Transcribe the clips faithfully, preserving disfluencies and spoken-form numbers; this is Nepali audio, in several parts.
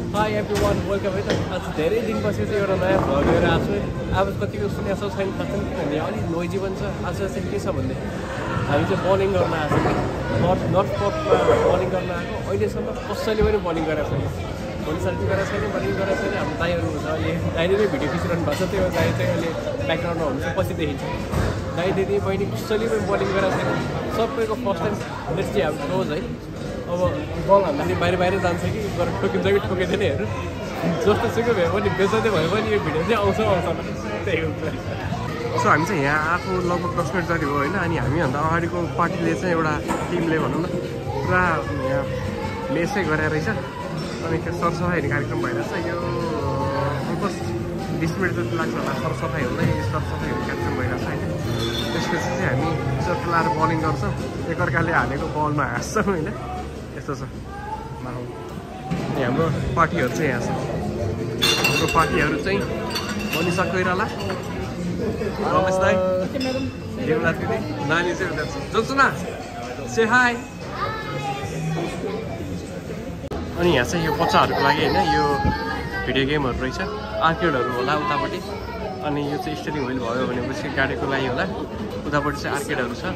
हाई एभ्रीवान वेलकम है त आज धेरै दिनपछि चाहिँ एउटा नयाँ भ्लग लिएर आएको छु अब कतिको सुनेको छ छैन थाहा छैन किनभने अलिक नोइजी पनि छ आज चाहिँ के छ भन्ने हामी चाहिँ बलिङ गर्न आएको छ नर्थ नर्थ पर्टमा बलिङ गर्न आएको अहिलेसम्म कसैले पनि बलिङ गरेको छैन भोलिसाल्टी गरेको छैन बलिङ गरेको छैन हाम्रो दाइहरू हुन्छ अहिले दाइले नै भिडियो खिचिरहनु भएको छ त्यो दाइ चाहिँ अहिले ब्याकग्राउन्डमा हुन्छ पछि देखिन्छ दाइ दिदी बहिनी कसैले पनि बलिङ गरेको छैन सबैको फर्स्ट टाइम लेट्स चाहिँ हाम्रो क्लोज है अब बल हामीले बाहिर बाहिर जान्छ कि गएर ठोकिन्छ कि ठोकिँदैन हेर्नु जस्तो सुकै भए पनि बेच्दै भए पनि यो भिडियो चाहिँ आउँछ आउँछ त्यही हुन्छ सो हामी चाहिँ यहाँ आएको लगभग दस मिनट जति भयो होइन अनि हामीभन्दा अगाडिको पार्टीले चाहिँ एउटा टिमले भनौँ न पुरा यहाँ मेसै गरेर रहेछ अनि त्यो सरसफाइ हेर्ने कार्यक्रम भइरहेछ यो अलमोस्ट बिस मिनट जति लाग्छ होला सरसफाइ हुँदै सरसफाइ हेर्ने कार्यक्रम भइरहेछ होइन त्यसपछि चाहिँ हामी चट्ट लाएर बलिङ गर्छौँ एकअर्काले हालेको बलमा हाँस्छौँ होइन यस्तो छ हाम्रो पार्टीहरू चाहिँ यहाँ छ हाम्रो पार्टीहरू चाहिँ मनिषा कोइराला रमेश दाई देवनाथ दिदी नानी चाहिँ उता छ जोसुना से हाई अनि यहाँ चाहिँ यो बच्चाहरूको लागि होइन यो भिडियो गेमहरू रहेछ आर्केडहरू होला उतापट्टि अनि यो चाहिँ स्टेरिङ व्हिल भयो भनेपछि गाडीको लागि होला उतापट्टि चाहिँ आर्केडहरू छ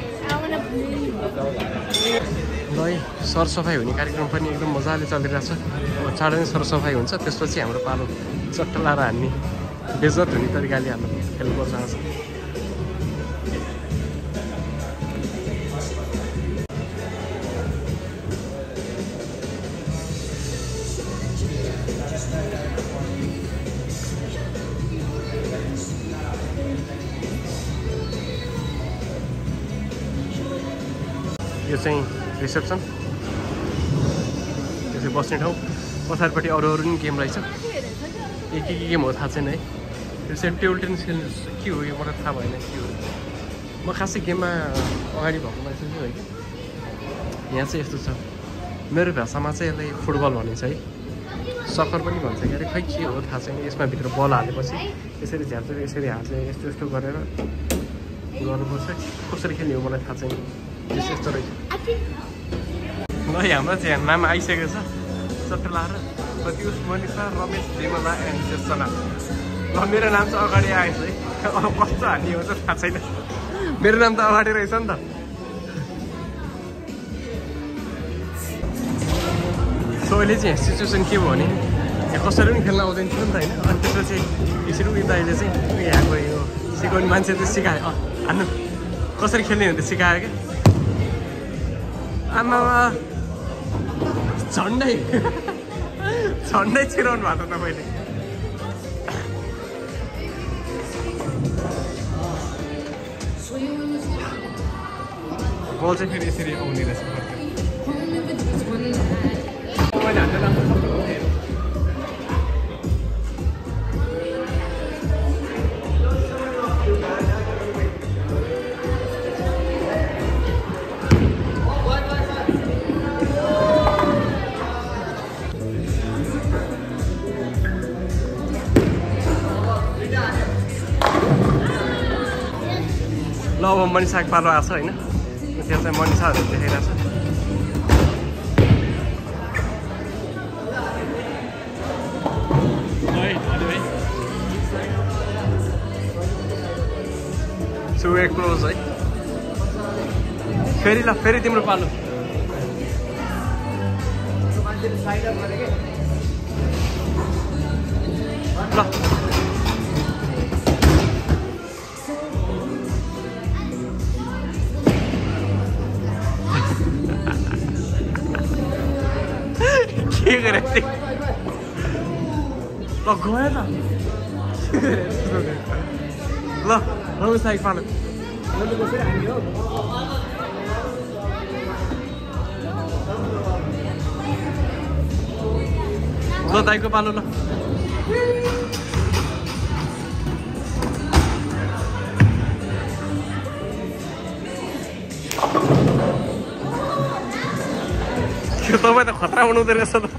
ल है सरसफाइ हुने कार्यक्रम पनि एकदम मजाले चलिरहेछ अब चाँडै नै सरसफाइ हुन्छ त्यसपछि हाम्रो पालो चट्ट लाएर हान्ने बेजत हुने तरिकाले हाम्रो खेल्नुपर्छ आज यो चाहिँ रिसेप्सन यो चाहिँ बस्ने ठाउँ पछाडिपट्टि अरू अरू पनि गेम रहेछ के के के गेम हो थाहा छैन है त्यो चाहिँ टेबल टेनिस खेल्नु के हो यो मलाई थाहा भएन के हो म खासै गेममा अगाडि भएको मान्छे छु है कि यहाँ चाहिँ यस्तो छ मेरो भाषामा चाहिँ यसलाई फुटबल भनिन्छ है सक्कर पनि भन्छ कि अरे खै के हो थाहा छैन यसमा भित्र बल हालेपछि यसरी झ्याप्छ यसरी हाल्छ यस्तो यस्तो गरेर गर्नुपर्छ कसरी खेल्ने हो मलाई थाहा छैन यस्तो रहेछ ल हाम्रो चाहिँ नाम आइसकेको छ चट्ट लाएर प्रत्युष मनिषा रमेश विमला एन्ड जेसना ल मेरो नाम चाहिँ अगाडि आएछ है अब कस्तो हाल्ने हो त थाहा छैन मेरो नाम त अगाडि रहेछ नि त सो अहिले चाहिँ सिचुएसन के भयो भने यहाँ कसरी पनि खेल्न आउँदैन थियो नि त होइन अनि त्यसपछि यसरी उयो दाइले चाहिँ यहाँको यो सिकाउने मान्छे चाहिँ सिकायो अँ हान्नु कसरी खेल्ने हो त सिकायो क्या आमामा झन्डै झन्डै छिराउनु भएको त तपाईँले बल चाहिँ फेरि यसरी आउने रहेछ मैले हान्दै राम्रो ल अब मनिषाको पालो आएको छ होइन त्यहाँ चाहिँ मनिषाहरू देखाइरहेको छ सो एक क्लोज है फेरि ल फेरि तिम्रो पालो ल के गरेको थिएँ ल गयो त ल रमेश दाइको पालो ल दाइको पालो ल तपाईँ त खतरा बनाउँदो रहेछ त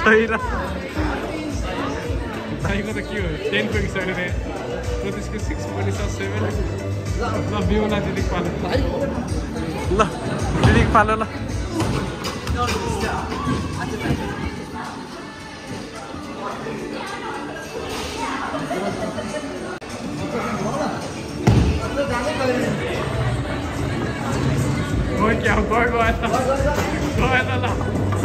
छैन भाइको त के हो टेन पुगिसक्यो रे त्यसको सिक्स पनि छ सेभेन ल बिउला दिदी पालो ल दिदी पालो ल Ôi kìa, coi coi ta coi ta nào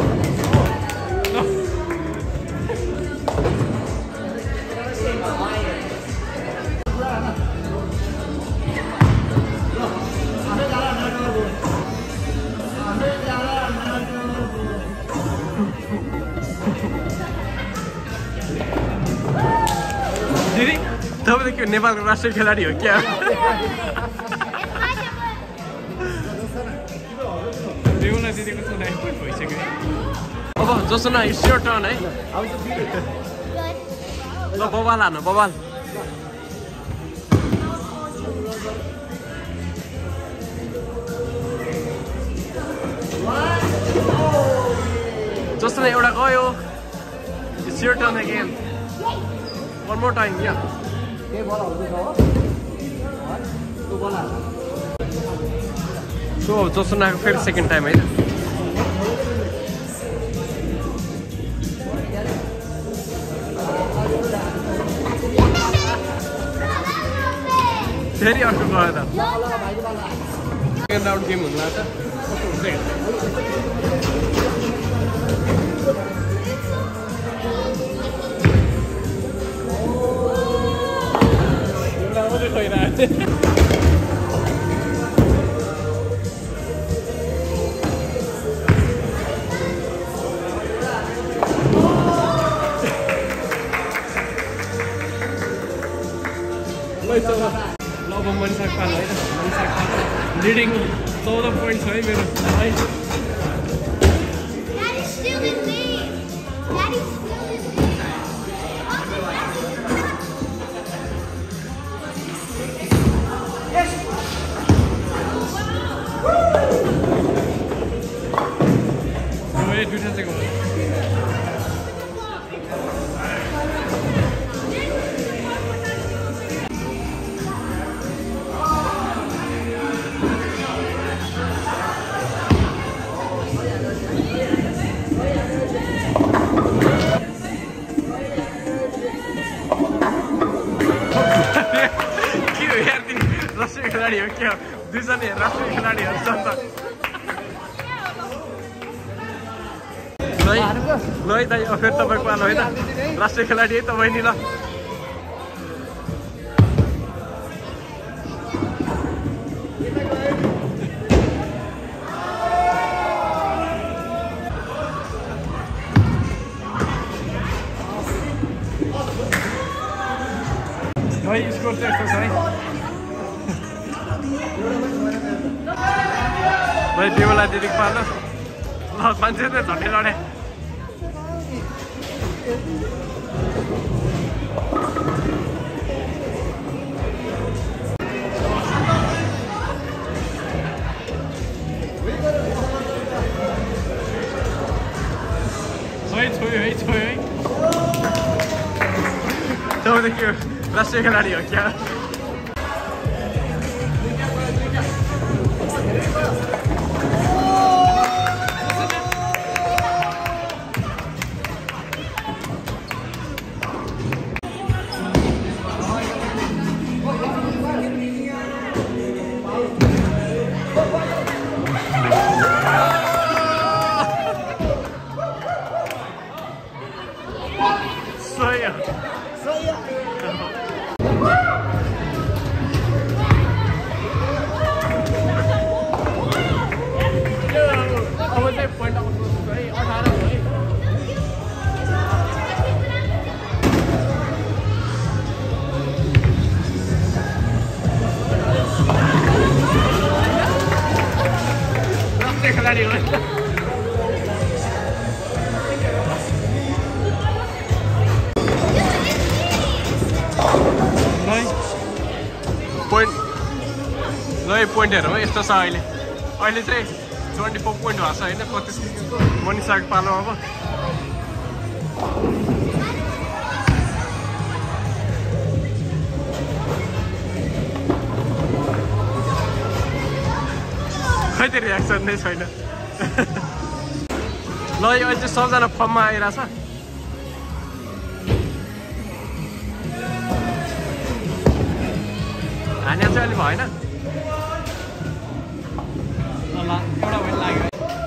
Didi, तपाईँ त के नेपालको राष्ट्रिय खेलाडी हो क्या देउला दिदीको चाहिँ नाइन पोइन्ट भइसक्यो अब जोसना इट्स योर टर्न है ल बबाल हान बबाल जोसना एउटा गयो it's your turn again one more time या सो जोसनाको फेरि सेकेन्ड टाइम है फेरि अर्को गयो त सेकेन्ड राउन्ड गेम हुनु लाग्छ अब मनिषाको पालो है त मनिषाको पालो लिडिङ चौध पोइन्ट छ है मेरो है दुईटा चाहिँ गयो राष्ट्रिय खेलाडी हो क्या दुईजना राष्ट्रिय खेलाडीहरू छन् त ल है दाइ फेरि तपाईँको पालो है त राष्ट्रिय खेलाडी है तपाईँ नि ल भाइ स्कोर चाहिँ यस्तो छ है भाइ बेला दिदीको पालो ल मान्छे त झन्डै लडे है छोयो है छोयो है तपाईँ त के राष्ट्रिय खेलाडी हो क्या खेलाडी हो पोइन्ट ल पोइन्टहरू यस्तो छ अहिले अहिले चाहिँ ट्वेन्टी फोर पोइन्ट भएको छ होइन पच्चिस मनिषाको पालो अब खै त्यो रियाक्सन नै छैन ल यो अहिले चाहिँ सबजना फर्ममा आइरहेछ हान्या चाहिँ अलि भएन ल एउटा भएर लाग्यो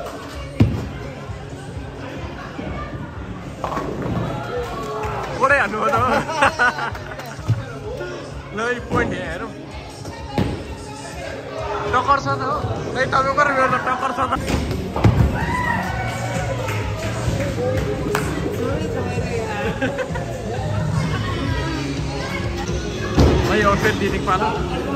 कोडै हान्नु हो त ल यो पोइन्ट हेरौँ टक्कर छ त हो है तपाईँको र मेरो त टक्कर छ त है यो फेरि दिदी पालो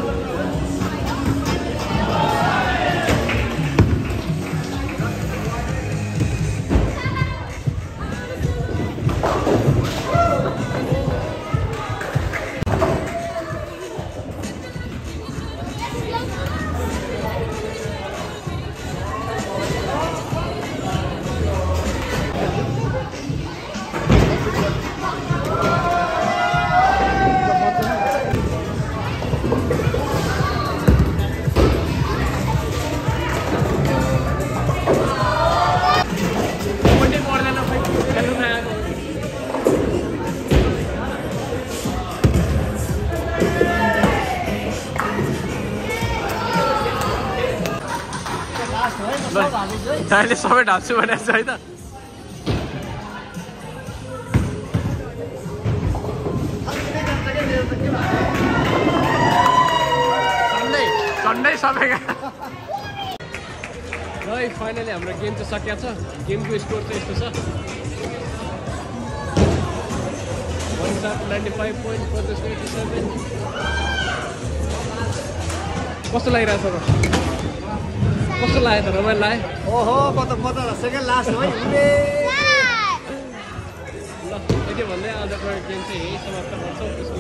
अहिले सबै ढाप्छु भनेको छ है त चन्डै चन्डै सबैका र फाइनली हाम्रो गेम चाहिँ सकिएको छ गेमको स्कोर चाहिँ यस्तो छ one ninety five point eighty seven कस्तो लागिरहेछ त कस्तो लाग्यो त रमाइलो लाग्यो ओहो कता कता सेकेन्ड लास्ट हो ल यति भन्दै आजको गेम चाहिँ यही समाप्त गर्छौँ।